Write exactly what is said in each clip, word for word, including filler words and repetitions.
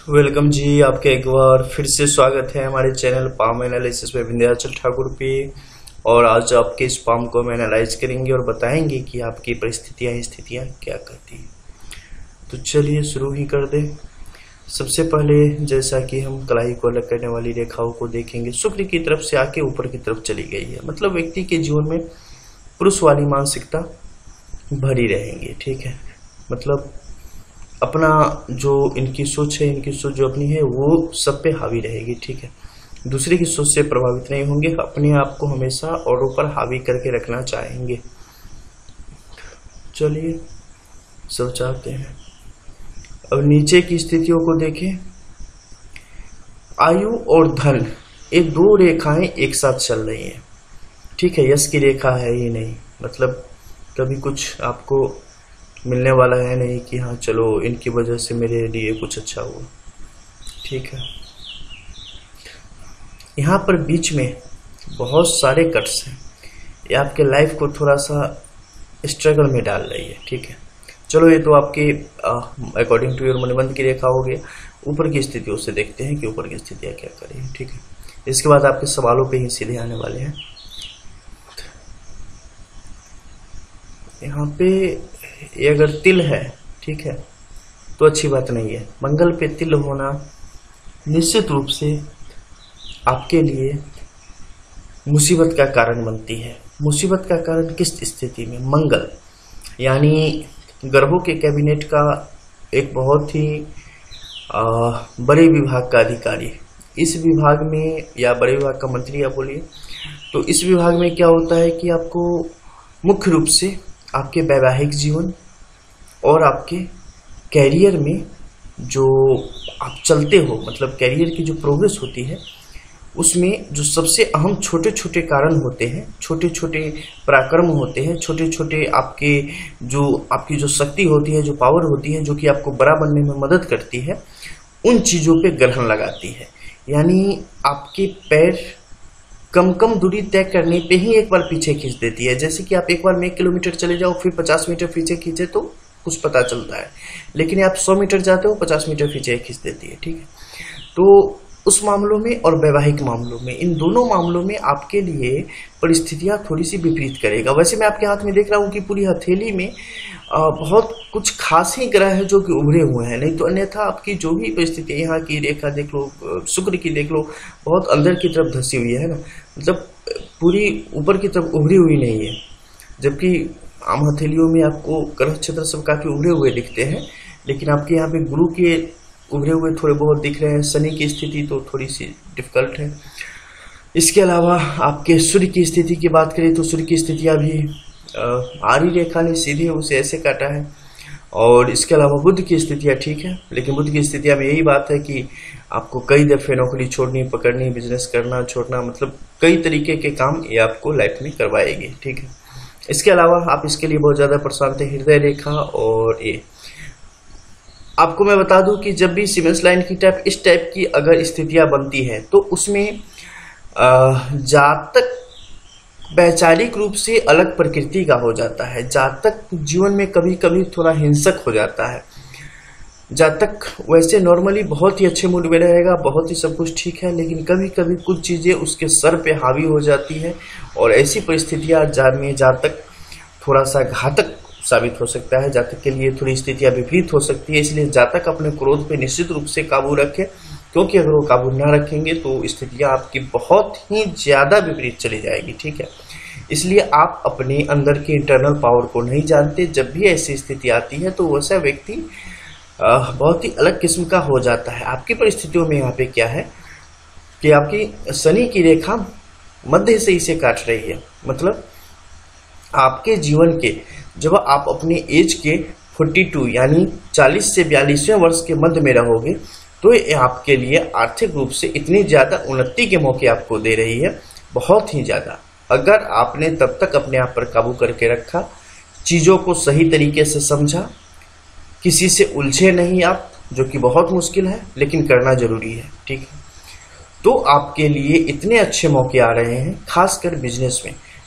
Welcome जी, आपका एक बार फिर से स्वागत है हमारे चैनल पाम एनालिसिस में विंध्याचल ठाकुर पे। और आज आपके इस पाम को हम एनालाइज करेंगे और बताएंगे कि आपकी परिस्थितियां स्थितियां क्या करती हैं। तो चलिए शुरू ही कर दें। सबसे पहले जैसा कि हम कलाई को अलग करने वाली रेखाओं को देखेंगे, शुक्र की तरफ से आके ऊपर की तरफ चली गई है, मतलब व्यक्ति के जीवन में पुरुष वाली मानसिकता भरी रहेंगी। ठीक है, मतलब अपना जो इनकी सोच है, इनकी सोच जो अपनी है वो सब पे हावी रहेगी। ठीक है, दूसरे की सोच से प्रभावित नहीं होंगे, अपने आप को हमेशा औरों पर हावी करके रखना चाहेंगे। चलिए सब चाहते हैं। अब नीचे की स्थितियों को देखें। आयु और धन, ये दो रेखाएं एक साथ चल रही हैं। ठीक है, यश की रेखा है ही नहीं, मतलब कभी कुछ आपको मिलने वाला है नहीं कि हाँ चलो इनकी वजह से मेरे लिए कुछ अच्छा हुआ। ठीक है, यहाँ पर बीच में बहुत सारे कट्स हैं, ये आपके लाइफ को थोड़ा सा स्ट्रगल में डाल रही है। ठीक है, चलो ये तो आपके अकॉर्डिंग टू योर मनोबंध की रेखा हो गया। ऊपर की स्थितियों से देखते हैं कि ऊपर की स्थितियाँ क्या कर रही है। ठीक है, इसके बाद आपके सवालों पे ही सीधे आने वाले हैं। यहाँ पे ये अगर तिल है, ठीक है, तो अच्छी बात नहीं है। मंगल पे तिल होना निश्चित रूप से आपके लिए मुसीबत का कारण बनती है। मुसीबत का कारण किस स्थिति में? मंगल यानी ग्रहों के कैबिनेट का एक बहुत ही आ, बड़े विभाग का अधिकारी, इस विभाग में या बड़े विभाग का मंत्री या बोलिए, तो इस विभाग में क्या होता है कि आपको मुख्य रूप से आपके वैवाहिक जीवन और आपके कैरियर में जो आप चलते हो, मतलब कैरियर की जो प्रोग्रेस होती है, उसमें जो सबसे अहम छोटे छोटे कारण होते हैं, छोटे छोटे पराक्रम होते हैं, छोटे छोटे आपके जो आपकी जो शक्ति होती है, जो पावर होती है, जो कि आपको बड़ा बनने में मदद करती है, उन चीज़ों पे ग्रहण लगाती है। यानी आपके पैर कम कम दूरी तय करने पे ही एक बार पीछे खींच देती है। जैसे कि आप एक बार में एक किलोमीटर चले जाओ, फिर पचास मीटर पीछे खींचे तो कुछ पता चलता है, लेकिन आप सौ मीटर जाते हो, पचास मीटर पीछे खींच देती है। ठीक है, तो उस मामलों में और वैवाहिक मामलों में, इन दोनों मामलों में आपके लिए परिस्थितियां थोड़ी सी विपरीत करेगा। वैसे मैं आपके हाथ में देख रहा हूँ कि पूरी हथेली में बहुत कुछ खास ही ग्रह है जो कि उभरे हुए हैं, नहीं तो अन्यथा आपकी जो भी परिस्थिति, यहाँ की रेखा देख लो, शुक्र की देख लो, बहुत अंदर की तरफ धसी हुई है ना, मतलब पूरी ऊपर की तरफ उभरी हुई नहीं है। जबकि आम हथेलियों में आपको ग्रह क्षेत्र सब काफी उभरे हुए दिखते हैं, लेकिन आपके यहाँ पे गुरु के उभरे हुए थोड़े बहुत दिख रहे हैं। शनि की स्थिति तो थोड़ी सी डिफिकल्ट है। इसके अलावा आपके सूर्य की स्थिति की बात करें तो सूर्य की स्थितियाँ भी आरी रेखा ने सीधे उसे ऐसे काटा है। और इसके अलावा बुध की स्थितियाँ ठीक है, लेकिन बुध की स्थितियाँ में यही बात है कि आपको कई दफे नौकरी छोड़नी, पकड़नी, बिजनेस करना, छोड़ना, मतलब कई तरीके के काम ये आपको लाइफ में करवाएगी। ठीक है, इसके अलावा आप इसके लिए बहुत ज्यादा परेशान थे, हृदय रेखा। और ये आपको मैं बता दूं कि जब भी सीमेंस लाइन की टाइप इस टाइप की अगर स्थितियां बनती है तो उसमें जातक वैचारिक रूप से अलग प्रकृति का हो जाता है। जातक जीवन में कभी कभी थोड़ा हिंसक हो जाता है। जातक वैसे नॉर्मली बहुत ही अच्छे मूड में रहेगा, बहुत ही सब कुछ ठीक है, लेकिन कभी कभी कुछ चीजें उसके सर पे हावी हो जाती है और ऐसी परिस्थितियां में जातक थोड़ा सा घातक साबित हो सकता है। जातक के लिए थोड़ी स्थितियां विपरीत हो सकती है, इसलिए जातक अपने क्रोध पे निश्चित रूप से काबू रखे, क्योंकि अगर वो काबू ना रखेंगे तो स्थितियां आपकी बहुत ही ज्यादा विपरीत चली जाएगी। ठीक है, इसलिए आप अपने अंदर की इंटरनल पावर को नहीं जानते। जब भी ऐसी स्थिति आती है तो वैसा व्यक्ति बहुत ही अलग किस्म का हो जाता है। आपकी परिस्थितियों में यहाँ पे क्या है कि आपकी शनि की रेखा मध्य से इसे काट रही है, मतलब आपके जीवन के जब आप अपने एज के बयालीस यानी चालीस से बयालीसवें वर्ष के मध्य में रहोगे तो ये आपके लिए आर्थिक रूप से इतनी ज्यादा उन्नति के मौके आपको दे रही है, बहुत ही ज्यादा। अगर आपने तब तक अपने आप पर काबू करके रखा, चीजों को सही तरीके से समझा, किसी से उलझे नहीं आप, जो कि बहुत मुश्किल है लेकिन करना जरूरी है। ठीक है, तो आपके लिए इतने अच्छे मौके आ रहे हैं, खासकर बिजनेस में।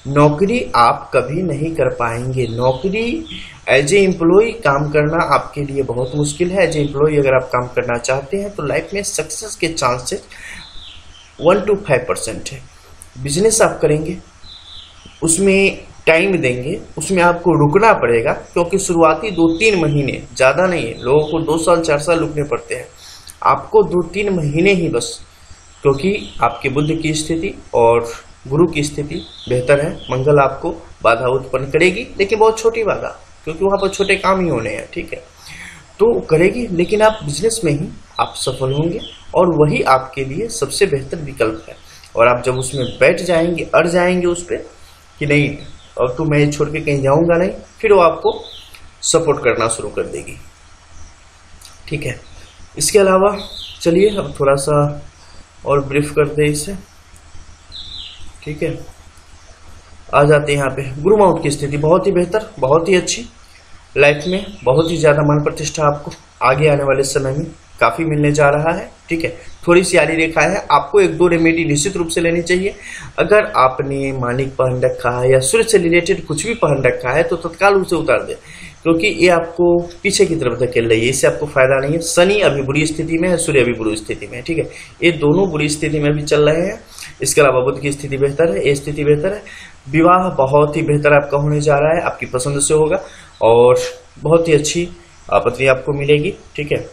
नौकरी आप कभी नहीं कर पाएंगे। नौकरी एज ए एम्प्लॉय काम करना आपके लिए बहुत मुश्किल है। एज ए एम्प्लॉय अगर आप काम करना चाहते हैं तो लाइफ में सक्सेस के chances one two five percent है। बिजनेस आप करेंगे, उसमें टाइम देंगे, उसमें आपको रुकना पड़ेगा, क्योंकि शुरुआती दो तीन महीने, ज़्यादा नहीं है, लोगों को दो साल चार साल रुकने पड़ते हैं, आपको दो तीन महीने ही बस, क्योंकि आपके बुध की स्थिति और गुरु की स्थिति बेहतर है। मंगल आपको बाधा उत्पन्न करेगी, लेकिन बहुत छोटी बाधा, क्योंकि वहां पर छोटे काम ही होने हैं, ठीक है, तो करेगी, लेकिन आप बिजनेस में ही आप सफल होंगे और वही आपके लिए सबसे बेहतर विकल्प है। और आप जब उसमें बैठ जाएंगे, अड़ जाएंगे उस पर कि नहीं अब तो मैं छोड़ के कहीं जाऊंगा नहीं, फिर वो आपको सपोर्ट करना शुरू कर देगी, ठीक है। इसके अलावा चलिए अब थोड़ा सा और ब्रीफ कर दे इसे, ठीक है। आ जाते हैं यहाँ पे गुरु माउथ की स्थिति बहुत ही बेहतर, बहुत ही अच्छी, लाइफ में बहुत ही ज्यादा मान प्रतिष्ठा आपको आगे आने वाले समय में काफी मिलने जा रहा है, ठीक है। थोड़ी सी आड़ी रेखा है, आपको एक दो रेमेडी निश्चित रूप से लेनी चाहिए। अगर आपने मानिक पहन रखा है या सूर्य से रिलेटेड कुछ भी पहन रखा है तो तत्काल उसे उतार दे, क्योंकि ये आपको पीछे की तरफ धकेल रही है, इससे आपको फायदा नहीं है। शनि अभी बुरी स्थिति में है, सूर्य अभी बुरी स्थिति में है, ठीक है, ये दोनों बुरी स्थिति में भी चल रहे हैं। इसके अलावा बुध की स्थिति बेहतर है, ये स्थिति बेहतर है। विवाह बहुत ही बेहतर आपका होने जा रहा है, आपकी पसंद से होगा और बहुत ही अच्छी पत्नी आपको मिलेगी, ठीक है।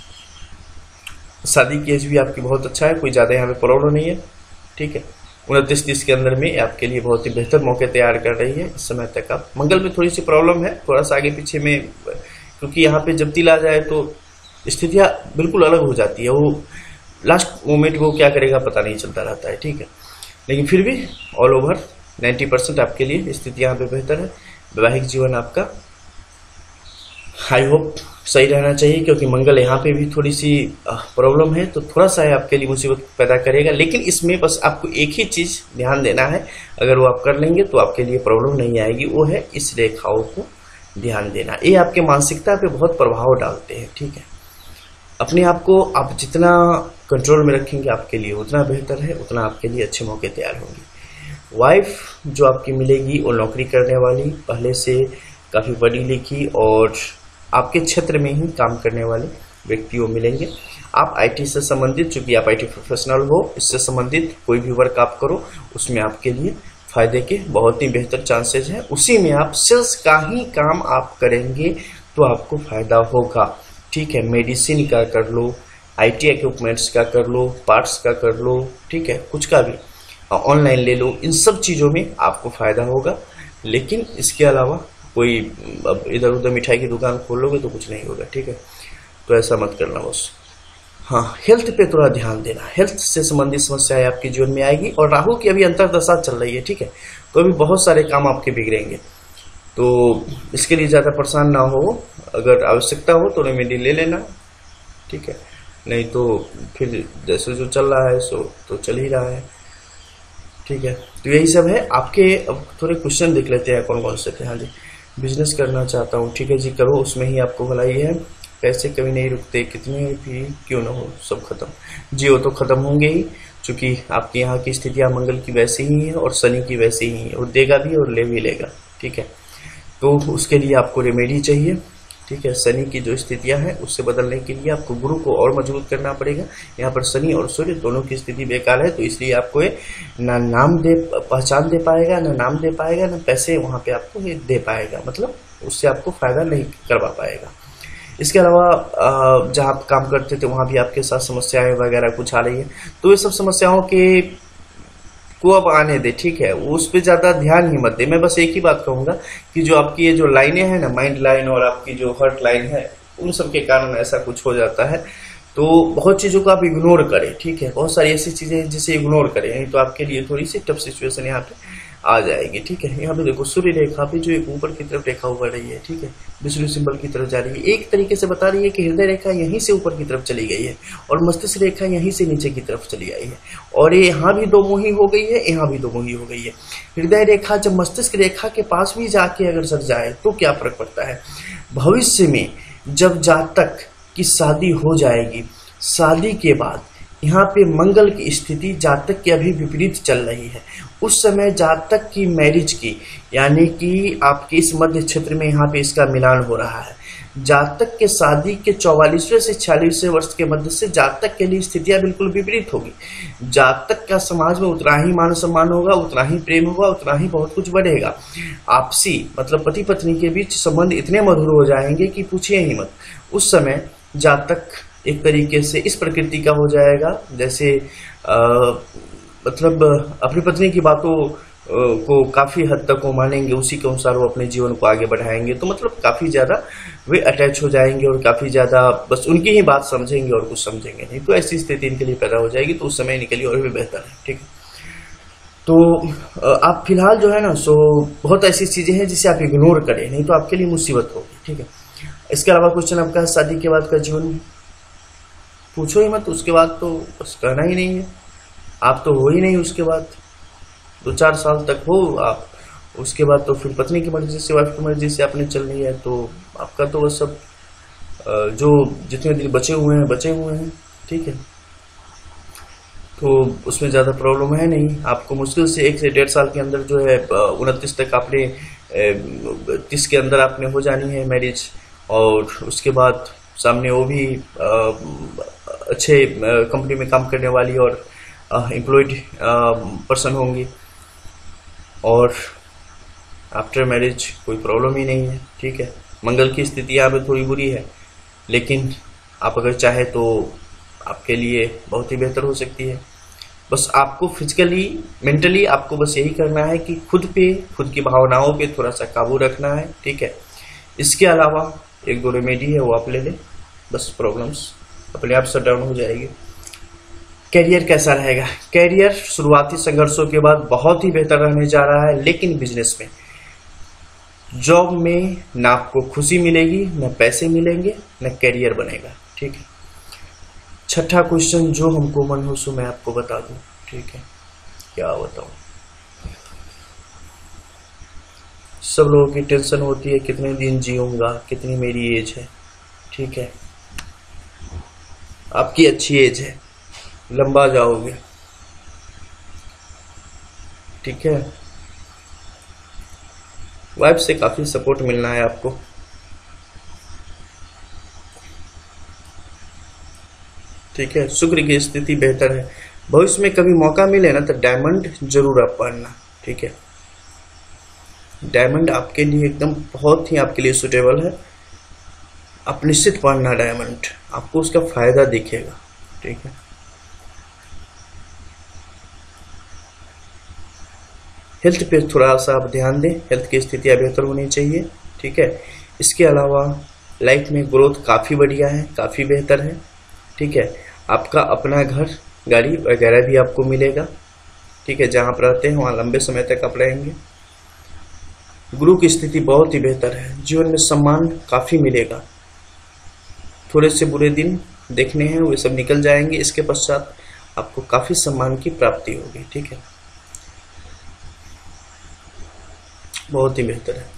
शादी की एज भी आपकी बहुत अच्छा है, कोई ज्यादा यहाँ पे प्रॉब्लम नहीं है, ठीक है। उनतीस तीस के अंदर में आपके लिए बहुत ही बेहतर मौके तैयार कर रही है इस समय तक। आप मंगल में थोड़ी सी प्रॉब्लम है, थोड़ा सा आगे पीछे में, क्योंकि यहाँ पे जब तिल आ जाए तो स्थितियां बिल्कुल अलग हो जाती है, वो लास्ट मोमेंट वो क्या करेगा पता नहीं चलता रहता है, ठीक है। लेकिन फिर भी ऑल ओवर नाइन्टी परसेंट आपके लिए स्थिति यहाँ पे बेहतर है। वैवाहिक जीवन आपका आई होप सही रहना चाहिए, क्योंकि मंगल यहाँ पे भी थोड़ी सी प्रॉब्लम है, तो थोड़ा सा है आपके लिए मुसीबत पैदा करेगा। लेकिन इसमें बस आपको एक ही चीज ध्यान देना है, अगर वो आप कर लेंगे तो आपके लिए प्रॉब्लम नहीं आएगी, वो है इस रेखाओं को ध्यान देना। ये आपके मानसिकता पे बहुत प्रभाव डालते हैं, ठीक है। अपने आप को आप जितना कंट्रोल में रखेंगे आपके लिए उतना बेहतर है, उतना आपके लिए अच्छे मौके तैयार होंगे। वाइफ जो आपकी मिलेगी वो नौकरी करने वाली, पहले से काफी पढ़ी लिखी और आपके क्षेत्र में ही काम करने वाले व्यक्तियों मिलेंगे। आप आईटी से संबंधित, चूंकि आप आईटी प्रोफेशनल हो, इससे संबंधित कोई भी वर्क आप करो उसमें आपके लिए फायदे के बहुत ही बेहतर चांसेस हैं। उसी में आप सेल्स का ही काम आप करेंगे तो आपको फायदा होगा, ठीक है। मेडिसिन का कर लो, आईटी इक्विपमेंट्स का कर लो, पार्ट्स का कर लो, ठीक है, कुछ का भी ऑनलाइन ले लो, इन सब चीजों में आपको फायदा होगा। लेकिन इसके अलावा कोई अब इधर उधर मिठाई की दुकान खोलोगे तो कुछ नहीं होगा, ठीक है, तो ऐसा मत करना बस। हाँ, हेल्थ पे थोड़ा ध्यान देना, हेल्थ से संबंधित समस्याएं आपके जीवन में आएगी। और राहु की अभी अंतर्दशा चल रही है, ठीक है, तो अभी बहुत सारे काम आपके बिगड़ेंगे, तो इसके लिए ज्यादा परेशान ना हो। अगर आवश्यकता हो तो रेमेडी ले लेना, ठीक है, नहीं तो फिर जैसे जो चल रहा है सो तो चल ही रहा है, ठीक है। तो यही सब है आपके। अब थोड़े क्वेश्चन देख लेते हैं कौन कौन से थे। हाँ जी, बिजनेस करना चाहता हूँ, ठीक है जी, करो, उसमें ही आपको भलाई है। पैसे कभी नहीं रुकते, कितने भी क्यों ना हो सब खत्म, जी वो तो खत्म होंगे ही, क्योंकि आपके यहाँ की स्थितियां मंगल की वैसे ही है और शनि की वैसे ही है, वो देगा भी और ले भी लेगा, ठीक है। तो उसके लिए आपको रेमेडी चाहिए, ठीक है। शनि की जो स्थितियां हैं उससे बदलने के लिए आपको गुरु को और मजबूत करना पड़ेगा। यहाँ पर शनि और सूर्य दोनों की स्थिति बेकार है, तो इसलिए आपको ये ना नाम दे पहचान दे पाएगा, ना नाम दे पाएगा, ना पैसे वहां पे आपको ये दे पाएगा, मतलब उससे आपको फायदा नहीं करवा पाएगा। इसके अलावा जहाँ आप काम करते थे वहां भी आपके साथ समस्याएं वगैरह कुछ आ रही है, तो ये सब समस्याओं के को अब आने दे, ठीक है, उस पर ज्यादा ध्यान ही मत दे। मैं बस एक ही बात कहूंगा कि जो आपकी ये जो लाइनें हैं ना, माइंड लाइन और आपकी जो हार्ट लाइन है, उन सब के कारण ऐसा कुछ हो जाता है, तो बहुत चीजों को आप इग्नोर करें, ठीक है। बहुत सारी ऐसी चीजें जिसे इग्नोर करें, नहीं तो आपके लिए थोड़ी सी टफ सिचुएशन यहाँ पे आ जाएगी, ठीक है। यहाँ पे देखो सूर्य रेखा पे जो एक ऊपर की तरफ रेखा उभर रही है, ठीक है, विष्णु सिंबल की तरफ जा रही है, एक तरीके से बता रही है कि हृदय रेखा यहीं से ऊपर की तरफ चली गई है और मस्तिष्क रेखा यहीं से नीचे की तरफ चली आई है, और ये यहाँ भी दो मुही हो गई है, यहाँ भी दो मुही हो गई है। हृदय रेखा जब मस्तिष्क रेखा के पास भी जाके अगर सट जाए तो क्या फर्क पड़ता है। भविष्य में जब जातक की शादी हो जाएगी, शादी के बाद यहाँ पे मंगल की स्थिति जातक की अभी विपरीत चल रही है। उस समय जातक की मैरिज की, यानी कि आपके इस मध्य क्षेत्र में यहाँ पे इसका मिलान हो रहा है। जातक के शादी के चौवालीसवें से छियालीसवें वर्ष के मध्य से जातक के लिए स्थितियां बिल्कुल विपरीत होगी। जातक का समाज में उतना ही मान सम्मान होगा, उतना ही प्रेम होगा, उतना ही बहुत कुछ बढ़ेगा। आपसी मतलब पति पत्नी के बीच संबंध इतने मधुर हो जाएंगे कि पूछिए ही मत। उस समय जातक एक तरीके से इस प्रकृति का हो जाएगा, जैसे आ, मतलब अपनी पत्नी की बातों को काफी हद तक वो मानेंगे, उसी के अनुसार वो अपने जीवन को आगे बढ़ाएंगे। तो मतलब काफी ज्यादा वे अटैच हो जाएंगे और काफी ज्यादा बस उनकी ही बात समझेंगे और कुछ समझेंगे नहीं। तो ऐसी स्थिति इनके लिए पैदा हो जाएगी, तो उस समय इनके लिए और भी बेहतर है। ठीक है, तो आप फिलहाल जो है ना सो बहुत ऐसी चीजें हैं जिसे आप इग्नोर करें, नहीं तो आपके लिए मुसीबत होगी। ठीक है, इसके अलावा क्वेश्चन आपका है शादी के बाद का जीवन, पूछो ही मत। उसके बाद तो बस कहना ही नहीं है, आप तो हो ही नहीं। उसके बाद दो चार साल तक हो आप, उसके बाद तो फिर पत्नी की मर्जी से, वाइफ की मर्जी से आपने चल रही है, तो आपका तो बस सब जो जितने दिन बचे हुए हैं बचे हुए हैं। ठीक है, तो उसमें ज़्यादा प्रॉब्लम है नहीं। आपको मुश्किल से एक से डेढ़ साल के अंदर जो है उनतीस तक आपने तीस के अंदर आपने हो जानी है मैरिज, और उसके बाद सामने वो भी अच्छे कंपनी में काम करने वाली और एम्प्लॉयड पर्सन होंगी, और आफ्टर मैरिज कोई प्रॉब्लम ही नहीं है। ठीक है, मंगल की स्थिति यहाँ पे थोड़ी बुरी है, लेकिन आप अगर चाहे तो आपके लिए बहुत ही बेहतर हो सकती है। बस आपको फिजिकली मेंटली आपको बस यही करना है कि खुद पे, खुद की भावनाओं पे थोड़ा सा काबू रखना है। ठीक है, इसके अलावा एक दो रेमेडी है वो आप ले लें, बस प्रॉब्लम्स अपने आप शट डाउन हो जाएगी। कैरियर कैसा रहेगा? कैरियर शुरुआती संघर्षों के बाद बहुत ही बेहतर रहने जा रहा है, लेकिन बिजनेस में, जॉब में न आपको खुशी मिलेगी, न पैसे मिलेंगे, न कैरियर बनेगा। ठीक है, छठा क्वेश्चन जो हमको मन हो सो मैं आपको बता दूं। ठीक है, क्या बताऊं, सब लोगों की टेंशन होती है कितने दिन जीऊंगा, कितनी मेरी एज है। ठीक है, आपकी अच्छी एज है, लंबा जाओगे। ठीक है, वाइफ से काफी सपोर्ट मिलना है आपको। ठीक है, शुक्र की स्थिति बेहतर है। भविष्य में कभी मौका मिले ना तो डायमंड जरूर आप पहनना। ठीक है, डायमंड आपके लिए एकदम बहुत ही आपके लिए सुटेबल है। आप निश्चित पहनना डायमंड, आपको उसका फायदा दिखेगा। ठीक है, हेल्थ पे थोड़ा सा आप ध्यान दें, हेल्थ की स्थितियां बेहतर होनी चाहिए। ठीक है, इसके अलावा लाइफ में ग्रोथ काफ़ी बढ़िया है, काफ़ी बेहतर है। ठीक है, आपका अपना घर, गाड़ी वगैरह भी आपको मिलेगा। ठीक है, जहाँ आप रहते हैं वहाँ लंबे समय तक आप रहेंगे। गुरु की स्थिति बहुत ही बेहतर है, जीवन में सम्मान काफ़ी मिलेगा। थोड़े से बुरे दिन देखने हैं, वे सब निकल जाएंगे। इसके पश्चात आपको काफ़ी सम्मान की प्राप्ति होगी। ठीक है, बहुत ही बेहतर है।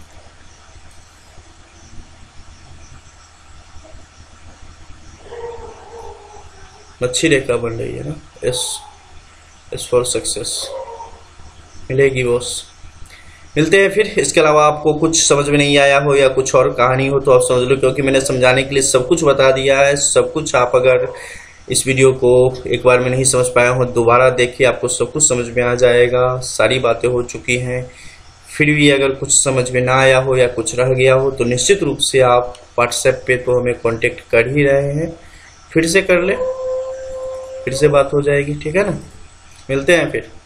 अच्छी रेखा बन रही है ना, एस एस फॉर सक्सेस मिलेगी बॉस। मिलते हैं फिर। इसके अलावा आपको कुछ समझ में नहीं आया हो या कुछ और कहानी हो तो आप समझ लो, क्योंकि मैंने समझाने के लिए सब कुछ बता दिया है। सब कुछ आप अगर इस वीडियो को एक बार में नहीं समझ पाए हो, दोबारा देखिए, आपको सब कुछ समझ में आ जाएगा। सारी बातें हो चुकी हैं। फिर भी अगर कुछ समझ में ना आया हो या कुछ रह गया हो तो निश्चित रूप से आप व्हाट्सएप पे तो हमें कांटेक्ट कर ही रहे हैं, फिर से कर ले, फिर से बात हो जाएगी। ठीक है ना, मिलते हैं फिर।